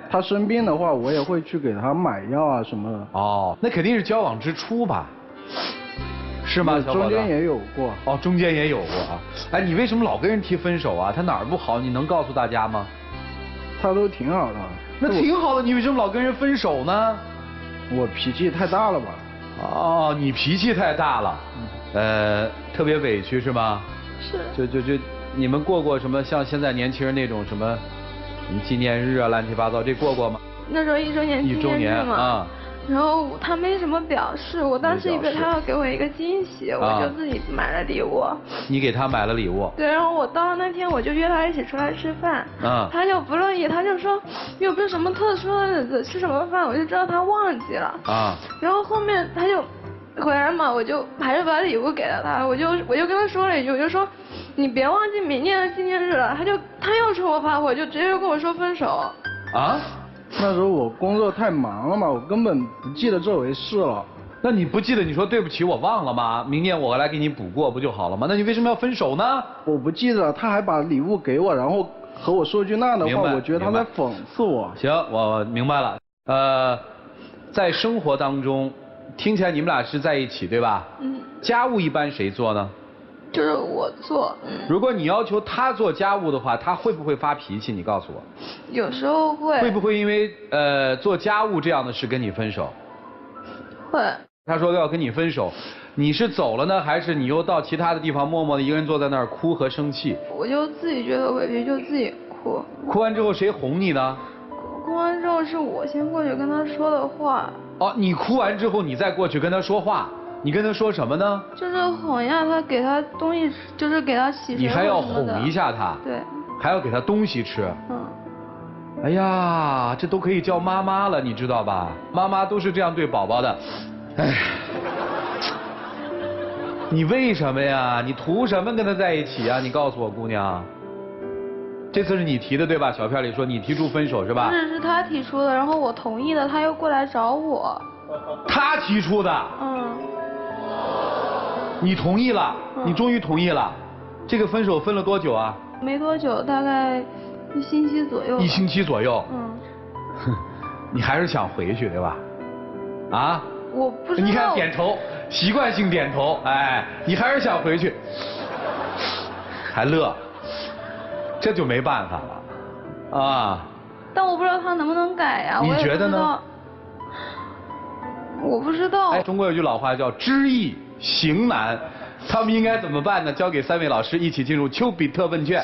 他生病的话，我也会去给他买药啊什么的。 哦，那肯定是交往之初吧？是吗？小伙子中间也有过。 哦，中间也有过啊。哎，你为什么老跟人提分手啊？他哪儿不好？你能告诉大家吗？ 他都挺好的。 那挺好的，你为什么老跟人分手呢？ 我脾气太大了吧？ 哦，你脾气太大了，呃，特别委屈是吗？ 是。 就就就，你们过过什么像现在年轻人那种什么，什么纪念日啊，乱七八糟，这过过吗？ 那时候一周年纪念日嘛。啊。然后他没什么表示，我当时以为他要给我一个惊喜，我就自己买了礼物。 你给他买了礼物？ 对，然后我到了那天，我就约他一起出来吃饭。 啊。 他就不乐意，他就说又不是什么特殊的日子，吃什么饭，我就知道他忘记了。啊。然后后面他就回来嘛，我就还是把礼物给了他，我就我就跟他说了一句，我就说你别忘记明天的纪念日了。他就他又冲我发火，就直接跟我说分手。 啊？那时候我工作太忙了嘛，我根本不记得这回事了。 那你不记得，你说对不起，我忘了吗？明年我来给你补过不就好了吗？那你为什么要分手呢？ 我不记得，他还把礼物给我，然后和我说句那样的话，我觉得他在讽刺我。 行，我明白了。呃，在生活当中，听起来你们俩是在一起对吧？嗯。家务一般谁做呢？ 就是我做。嗯。 如果你要求他做家务的话，他会不会发脾气？你告诉我。 有时候会。 会不会因为呃做家务这样的事跟你分手？ 会。 他说要跟你分手，你是走了呢，还是你又到其他的地方默默的一个人坐在那儿哭和生气？ 我就自己觉得委屈，就自己哭。 哭完之后谁哄你呢？ 哭完之后是我先过去跟他说的话。 哦，你哭完之后你再过去跟他说话。你跟他说什么呢？ 就是哄一下他，给他东西，就是给他洗。 你还要哄一下他？ 对。 还要给他东西吃。 嗯。 哎呀，这都可以叫妈妈了，你知道吧？妈妈都是这样对宝宝的。哎。你为什么呀？你图什么跟他在一起啊？你告诉我，姑娘。这次是你提的对吧？小片里说你提出分手是吧？ 是，是他提出的，然后我同意了，他又过来找我。 他提出的。 嗯。 你同意了，你终于同意了。这个分手分了多久啊？ 没多久，大概一星期左右。 一星期左右。 嗯。 你还是想回去对吧？啊？ 我不知道。 你看点头，习惯性点头，哎，你还是想回去，还乐，这就没办法了，啊。 但我不知道他能不能改呀。 你觉得呢？ 我不知道。 哎，中国有句老话叫知易行难，他们应该怎么办呢？交给三位老师一起进入丘比特问卷。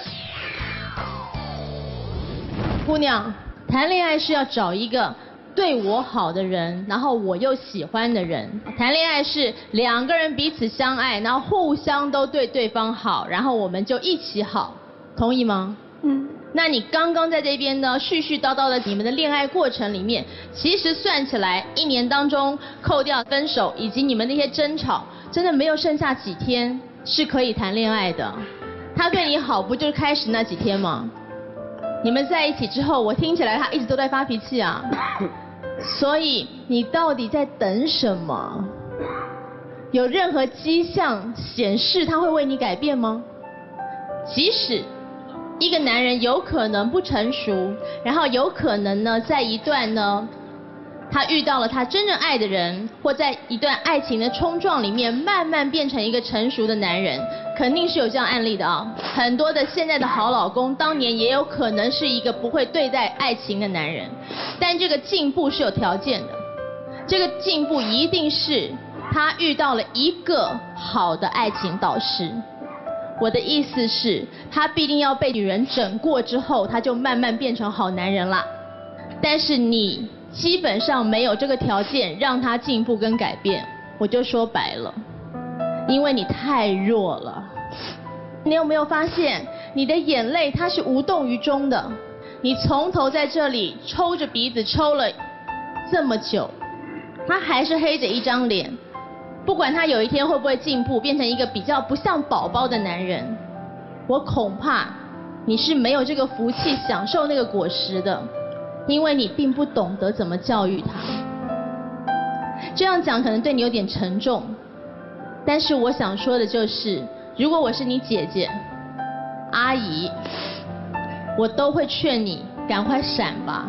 姑娘，谈恋爱是要找一个对我好的人，然后我又喜欢的人。谈恋爱是两个人彼此相爱，然后互相都对对方好，然后我们就一起好，同意吗？ 嗯。 那你刚刚在这边呢，絮絮叨叨的你们的恋爱过程里面，其实算起来一年当中扣掉分手以及你们那些争吵，真的没有剩下几天是可以谈恋爱的。他对你好不就是开始那几天吗？你们在一起之后，我听起来他一直都在发脾气啊。所以你到底在等什么？有任何迹象显示他会为你改变吗？即使一个男人有可能不成熟，然后有可能呢，在一段呢，他遇到了他真正爱的人，或在一段爱情的冲撞里面，慢慢变成一个成熟的男人，肯定是有这样案例的啊。很多的现在的好老公，当年也有可能是一个不会对待爱情的男人，但这个进步是有条件的，这个进步一定是他遇到了一个好的爱情导师。我的意思是，他必定要被女人整过之后，他就慢慢变成好男人啦。但是你基本上没有这个条件让他进步跟改变，我就说白了，因为你太弱了。你有没有发现，你的眼泪它是无动于衷的？你从头在这里抽着鼻子抽了这么久，他还是黑着一张脸。不管他有一天会不会进步，变成一个比较不像宝宝的男人，我恐怕你是没有这个福气享受那个果实的，因为你并不懂得怎么教育他。这样讲可能对你有点沉重，但是我想说的就是，如果我是你姐姐、阿姨，我都会劝你赶快闪吧，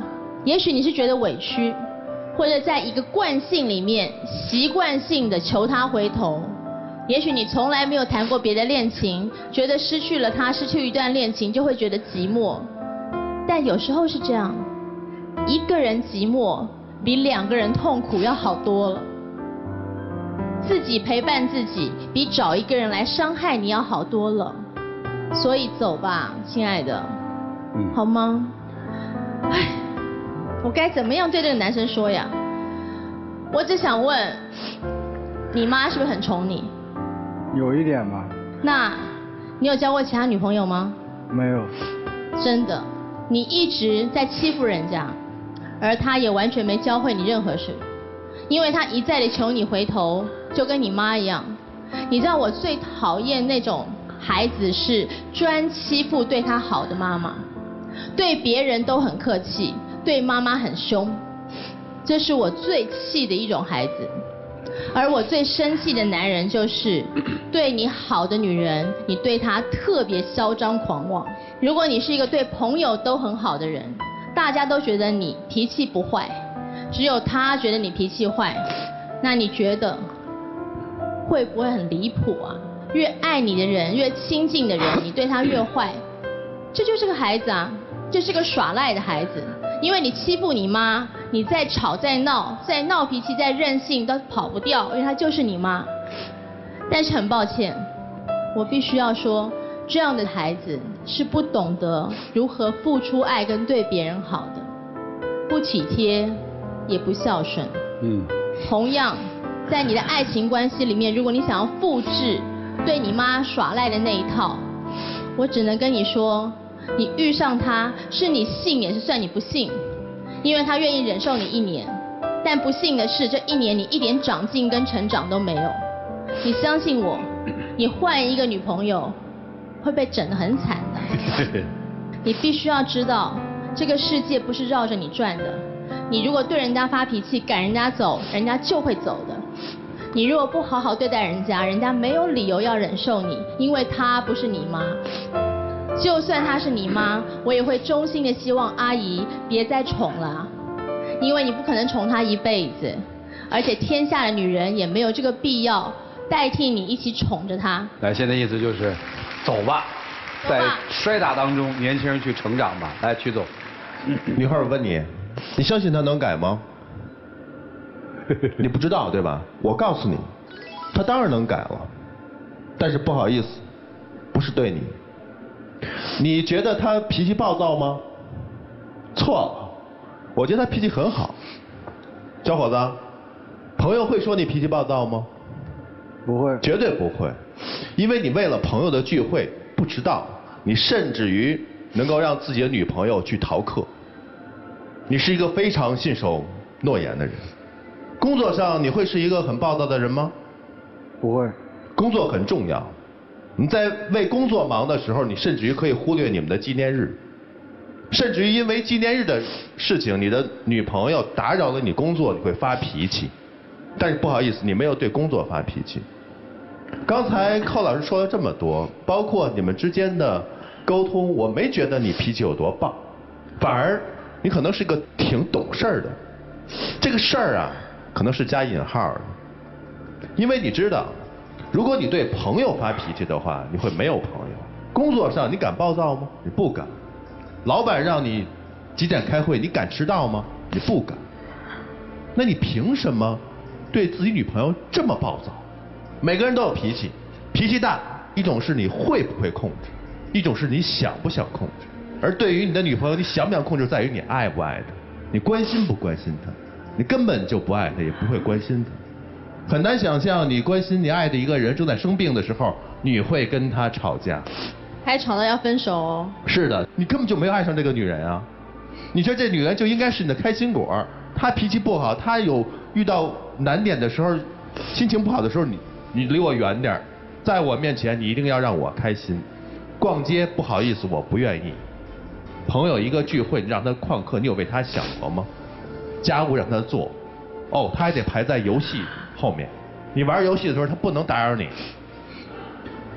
也许你是觉得委屈，或者在一个惯性里面习惯性的求他回头。也许你从来没有谈过别的恋情，觉得失去了他，失去一段恋情就会觉得寂寞。但有时候是这样，一个人寂寞比两个人痛苦要好多了。自己陪伴自己比找一个人来伤害你要好多了。所以走吧，亲爱的，嗯，好吗？唉，我该怎么样对这个男生说呀？我只想问，你妈是不是很宠你？ 有一点吧。 那，你有交过其他女朋友吗？ 没有。 真的，你一直在欺负人家，而他也完全没教会你任何事，因为他一再的求你回头，就跟你妈一样。你知道我最讨厌那种孩子是专欺负对他好的妈妈，对别人都很客气，对妈妈很凶，这是我最气的一种孩子。而我最生气的男人就是对你好的女人，你对她特别嚣张狂妄。如果你是一个对朋友都很好的人，大家都觉得你脾气不坏，只有他觉得你脾气坏，那你觉得会不会很离谱啊？越爱你的人，越亲近的人，你对他越坏，这就是个孩子啊，这是个耍赖的孩子。因为你欺负你妈，你再吵再闹，再闹脾气再任性都跑不掉，因为她就是你妈。但是很抱歉，我必须要说，这样的孩子是不懂得如何付出爱跟对别人好的，不体贴，也不孝顺。嗯。同样，在你的爱情关系里面，如果你想要复制对你妈耍赖的那一套，我只能跟你说，你遇上他是你幸也是算你不幸，因为他愿意忍受你一年，但不幸的是这一年你一点长进跟成长都没有。你相信我，你换一个女朋友会被整得很惨的。你必须要知道，这个世界不是绕着你转的。你如果对人家发脾气赶人家走，人家就会走的。你如果不好好对待人家，人家没有理由要忍受你，因为她不是你妈。就算她是你妈，我也会衷心的希望阿姨别再宠了，因为你不可能宠她一辈子，而且天下的女人也没有这个必要代替你一起宠着她。 来，现在意思就是，走吧，在摔打当中，年轻人去成长吧。来，曲总， 女孩，我问你，你相信他能改吗？你不知道对吧？我告诉你，他当然能改了，但是不好意思，不是对你。你觉得他脾气暴躁吗？错了，我觉得他脾气很好。小伙子，朋友会说你脾气暴躁吗？ 不会， 绝对不会，因为你为了朋友的聚会不迟到，你甚至于能够让自己的女朋友去逃课。你是一个非常信守诺言的人。工作上你会是一个很暴躁的人吗？ 不会。 工作很重要，你在为工作忙的时候，你甚至于可以忽略你们的纪念日，甚至于因为纪念日的事情，你的女朋友打扰了你工作，你会发脾气。但是不好意思，你没有对工作发脾气。刚才寇老师说了这么多，包括你们之间的沟通，我没觉得你脾气有多棒，反而你可能是个挺懂事儿的。这个事儿啊，可能是加引号的，因为你知道，如果你对朋友发脾气的话，你会没有朋友。工作上你敢暴躁吗？你不敢。老板让你几点开会，你敢迟到吗？你不敢。那你凭什么对自己女朋友这么暴躁？每个人都有脾气，脾气大，一种是你会不会控制，一种是你想不想控制。而对于你的女朋友，你想不想控制，在于你爱不爱她，你关心不关心她。你根本就不爱她，也不会关心她。很难想象你关心你爱的一个人正在生病的时候，你会跟他吵架， 还吵到要分手哦。 是的，你根本就没有爱上这个女人啊。你觉得这女人就应该是你的开心果，她脾气不好，她有遇到难点的时候，心情不好的时候，你你离我远点，在我面前你一定要让我开心。逛街不好意思，我不愿意。朋友一个聚会，你让他旷课，你有为他想过吗？家务让他做，哦，他还得排在游戏后面。你玩游戏的时候，他不能打扰你。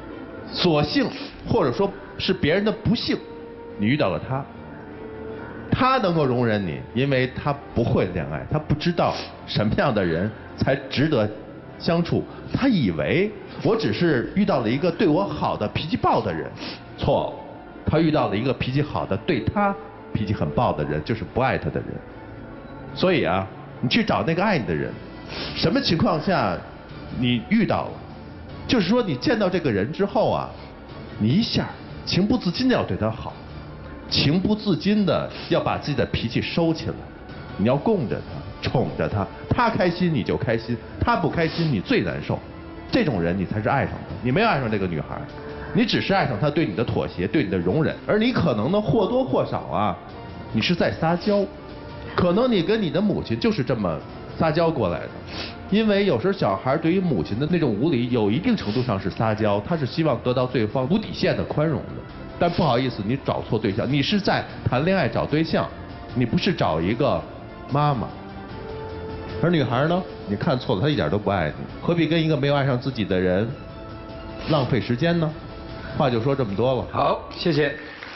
所幸或者说是别人的不幸，你遇到了他， 他能够容忍你，因为他不会恋爱，他不知道什么样的人才值得相处。他以为我只是遇到了一个对我好的脾气暴的人，错，他遇到了一个脾气好的对他脾气很暴的人，就是不爱他的人。所以啊，你去找那个爱你的人，什么情况下你遇到了，就是说你见到这个人之后啊，你一下情不自禁的要对他好，情不自禁的要把自己的脾气收起来，你要供着他，宠着他，他开心你就开心，他不开心你最难受。这种人你才是爱上他，你没有爱上这个女孩，你只是爱上他对你的妥协，对你的容忍，而你可能呢或多或少啊，你是在撒娇，可能你跟你的母亲就是这么撒娇过来的。因为有时候小孩对于母亲的那种无理，有一定程度上是撒娇，他是希望得到对方无底线的宽容的。但不好意思，你找错对象，你是在谈恋爱找对象，你不是找一个妈妈。而女孩呢，你看错了，她一点都不爱你，何必跟一个没有爱上自己的人浪费时间呢？话就说这么多了。 好，谢谢。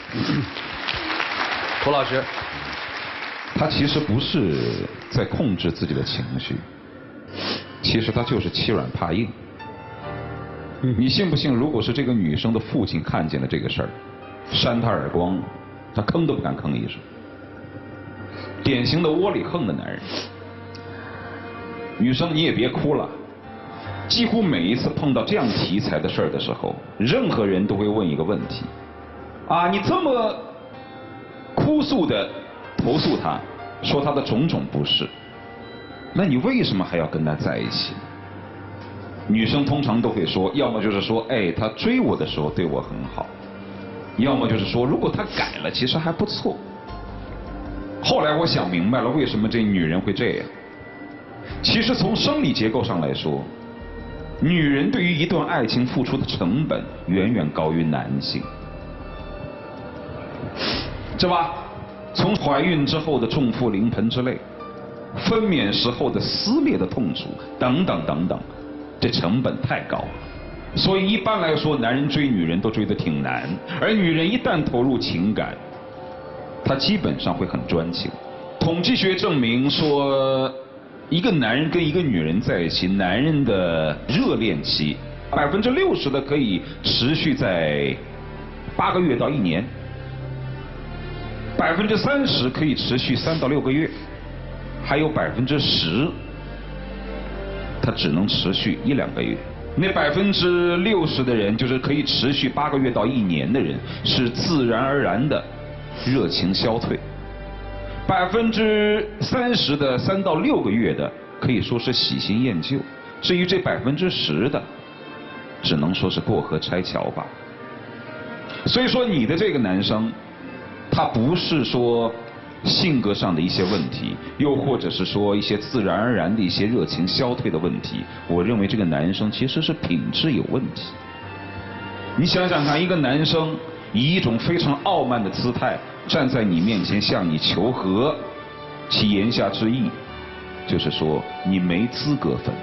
涂老师， 他其实不是在控制自己的情绪，其实他就是欺软怕硬。你信不信，如果是这个女生的父亲看见了这个事儿，扇她耳光，他吭都不敢吭一声。典型的窝里横的男人。女生你也别哭了，几乎每一次碰到这样题材的事儿的时候，任何人都会问一个问题：啊，你这么哭诉的投诉他，说他的种种不是，那你为什么还要跟他在一起？女生通常都会说，要么就是说，哎，他追我的时候对我很好，要么就是说，如果他改了，其实还不错。后来我想明白了，为什么这女人会这样。其实从生理结构上来说，女人对于一段爱情付出的成本远远高于男性，是吧？从怀孕之后的重负临盆之类，分娩时候的撕裂的痛楚等等等等，这成本太高了。所以一般来说，男人追女人都追得挺难，而女人一旦投入情感，她基本上会很专情。统计学证明说，一个男人跟一个女人在一起，男人的热恋期百分之六十的可以持续在八个月到一年，百分之三十可以持续三到六个月，还有百分之十，它只能持续一两个月。那百分之六十的人，就是可以持续八个月到一年的人，是自然而然的热情消退。百分之三十的三到六个月的，可以说是喜新厌旧。至于这百分之十的，只能说是过河拆桥吧。所以说，你的这个男生，他不是说性格上的一些问题，又或者是说一些自然而然的一些热情消退的问题。我认为这个男生其实是品质有问题。你想想看，一个男生以一种非常傲慢的姿态站在你面前向你求和，其言下之意就是说你没资格分。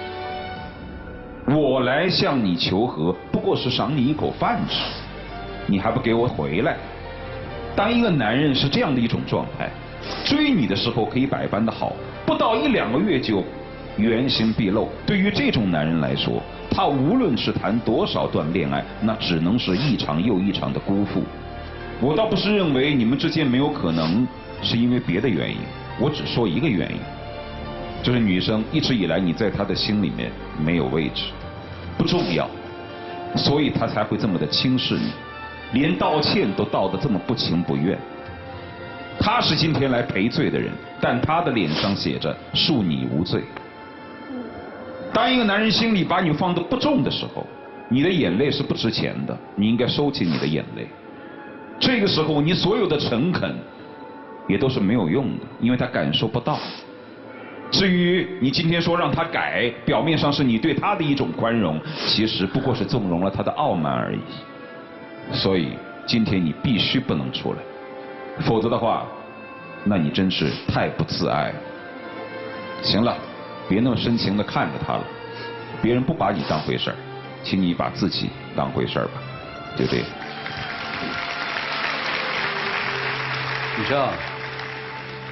我来向你求和，不过是赏你一口饭吃，你还不给我回来。当一个男人是这样的一种状态，追你的时候可以百般的好，不到一两个月就原形毕露。对于这种男人来说，他无论是谈多少段恋爱，那只能是一场又一场的辜负。我倒不是认为你们之间没有可能是因为别的原因，我只说一个原因，就是女生一直以来你在她的心里面没有位置，不重要，所以她才会这么的轻视你，连道歉都道得这么不情不愿。他是今天来赔罪的人，但他的脸上写着恕你无罪。当一个男人心里把你放得不重的时候，你的眼泪是不值钱的，你应该收起你的眼泪。这个时候你所有的诚恳也都是没有用的，因为他感受不到。至于你今天说让他改，表面上是你对他的一种宽容，其实不过是纵容了他的傲慢而已。所以今天你必须不能出来，否则的话，那你真是太不自爱了。行了，别那么深情地看着他了，别人不把你当回事儿，请你把自己当回事儿吧，就这样。 女生，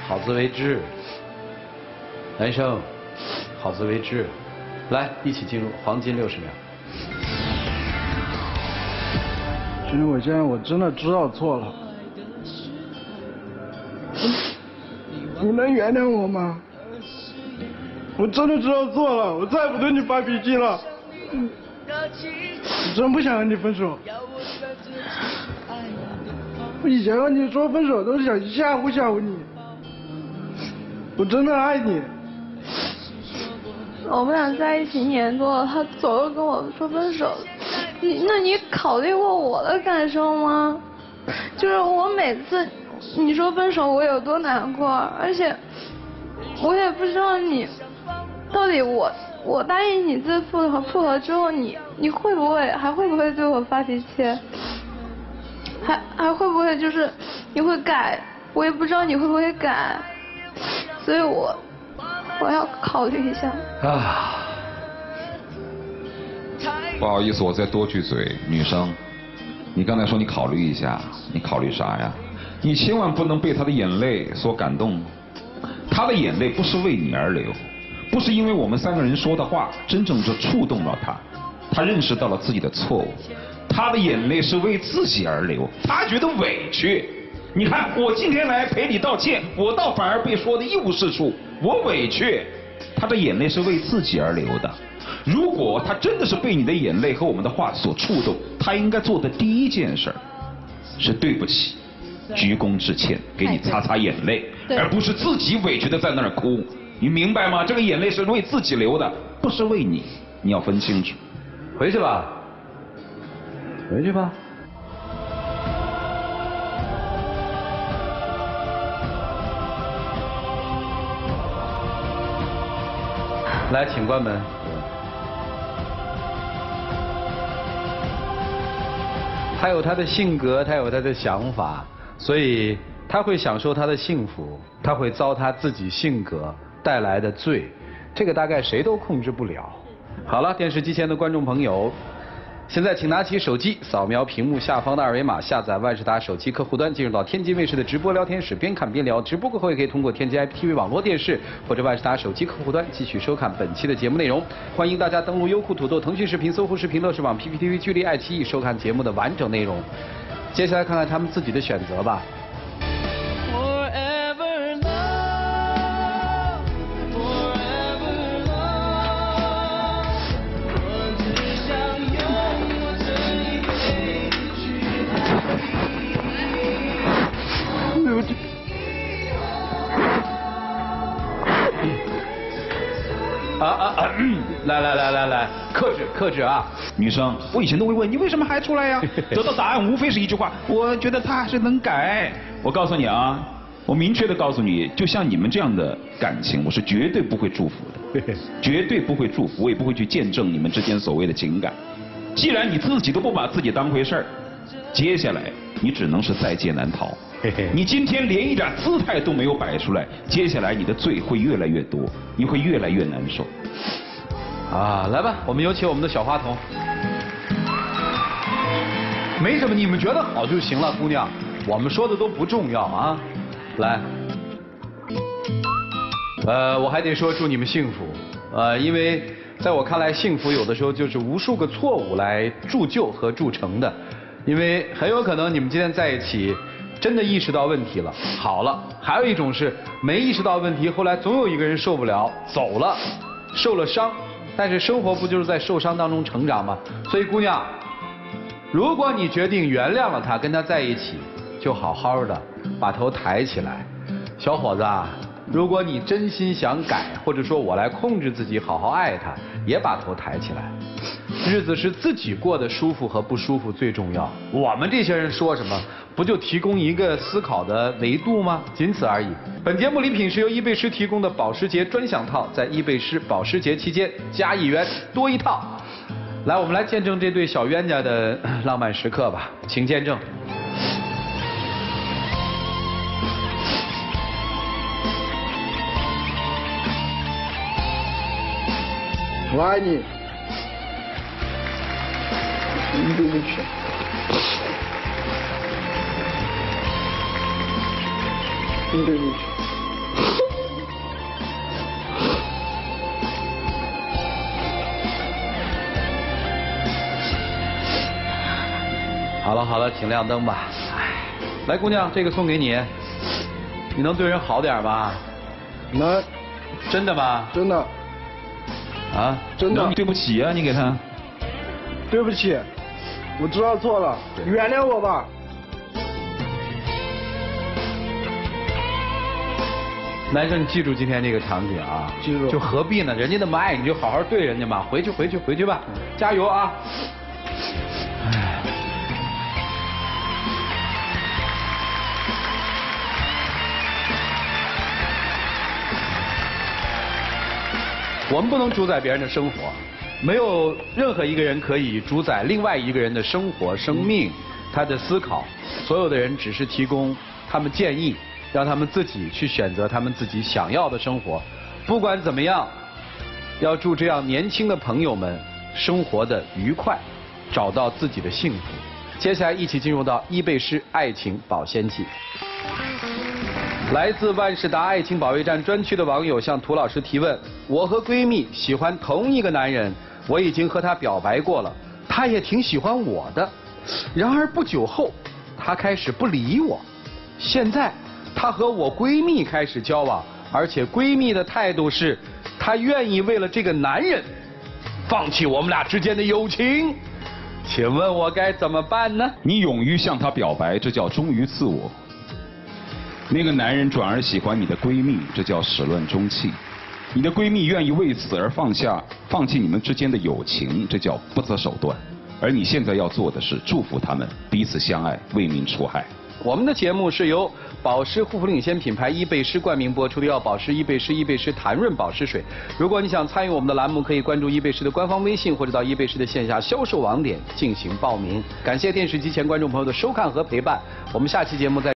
好自为之。男生，好自为之。来，一起进入黄金六十秒。 其实我现在我真的知道错了，你能原谅我吗？我真的知道错了，我再也不对你发脾气了。我真不想和你分手。我以前和你说分手都是想吓唬吓唬你，我真的爱你。 我们俩在一起一年多了，他左右跟我说分手，你那你考虑过我的感受吗？就是我每次你说分手我有多难过，而且我也不知道你到底我我答应你这复合复合之后，你你会不会还会不会对我发脾气？还还会不会就是你会改？我也不知道你会不会改，所以我。我要考虑一下啊！ 不好意思，我再多句嘴，女生，你刚才说你考虑一下，你考虑啥呀？你千万不能被他的眼泪所感动。他的眼泪不是为你而流，不是因为我们三个人说的话真正就触动了他，他认识到了自己的错误，他的眼泪是为自己而流，他觉得委屈。你看，我今天来陪你道歉，我倒反而被说的一无是处，我委屈。他的眼泪是为自己而流的。如果他真的是被你的眼泪和我们的话所触动，他应该做的第一件事是对不起，鞠躬致歉，给你擦擦眼泪，而不是自己委屈的在那儿哭。你明白吗？这个眼泪是为自己流的，不是为你，你要分清楚。 回去吧，回去吧。来，请关门。他有他的性格，他有他的想法，所以他会享受他的幸福，他会遭他自己性格带来的罪，这个大概谁都控制不了。好了，电视机前的观众朋友，现在请拿起手机，扫描屏幕下方的二维码，下载万事达手机客户端，进入到天津卫视的直播聊天室，边看边聊。直播过后也可以通过天津 I P T V 网络电视或者万事达手机客户端继续收看本期的节目内容。欢迎大家登录优酷、土豆、腾讯视频、搜狐视频、乐视网、P P T V、聚力、爱奇艺收看节目的完整内容。接下来看看他们自己的选择吧。啊啊啊！来来来来来，克制克制啊！ 女生，我以前都会问你为什么还出来呀？得到答案无非是一句话，我觉得他还是能改。我告诉你啊，我明确的告诉你，就像你们这样的感情，我是绝对不会祝福的，绝对不会祝福，我也不会去见证你们之间所谓的情感。既然你自己都不把自己当回事儿，接下来你只能是在劫难逃。你今天连一点姿态都没有摆出来，接下来你的罪会越来越多，你会越来越难受。 啊，来吧，我们有请我们的小花童。没什么，你们觉得好就行了，姑娘，我们说的都不重要啊。来，呃，我还得说祝你们幸福，呃，因为在我看来，幸福有的时候就是无数个错误来铸就和铸成的，因为很有可能你们今天在一起。真的意识到问题了，好了。还有一种是没意识到问题，后来总有一个人受不了走了，受了伤。但是生活不就是在受伤当中成长吗？所以姑娘，如果你决定原谅了他，跟他在一起，就好好的把头抬起来。小伙子啊，如果你真心想改，或者说我来控制自己好好爱他，也把头抬起来。日子是自己过得舒服和不舒服最重要。我们这些人说什么，不就提供一个思考的维度吗？仅此而已。本节目礼品是由伊贝诗提供的保时捷专享套，在伊贝诗保时捷期间加一元多一套。来，我们来见证这对小冤家的浪漫时刻吧，请见证。 我爱你。对不起。对不起。 好了好了，请亮灯吧。哎，来姑娘，这个送给你，你能对人好点吗？ 能。 真的吗？ 真的。 啊？ 真的。 对不起啊，你给他。 对不起，我知道错了，原谅我吧。 男生，你记住今天这个场景啊， 记住。 就何必呢？人家那么爱你，就好好对人家嘛。回去，回去，回去吧，加油啊！哎。我们不能主宰别人的生活，没有任何一个人可以主宰另外一个人的生活、生命、他的思考。所有的人只是提供他们建议。让他们自己去选择他们自己想要的生活，不管怎么样，要祝这样年轻的朋友们生活的愉快，找到自己的幸福。接下来一起进入到伊贝诗爱情保鲜剂。来自万事达爱情保卫战专区的网友向涂老师提问：我和闺蜜喜欢同一个男人，我已经和他表白过了，他也挺喜欢我的，然而不久后，他开始不理我，现在。她和我闺蜜开始交往，而且闺蜜的态度是，她愿意为了这个男人，放弃我们俩之间的友情。请问我该怎么办呢？ 你勇于向他表白，这叫忠于自我。那个男人转而喜欢你的闺蜜，这叫始乱终弃。你的闺蜜愿意为此而放下、放弃你们之间的友情，这叫不择手段。而你现在要做的是祝福他们彼此相爱，为民除害。 我们的节目是由保湿护肤领先品牌伊贝诗冠名播出的，要保湿伊贝诗伊贝诗弹润保湿水。如果你想参与我们的栏目，可以关注伊贝诗的官方微信，或者到伊贝诗的线下销售网点进行报名。感谢电视机前观众朋友的收看和陪伴，我们下期节目再。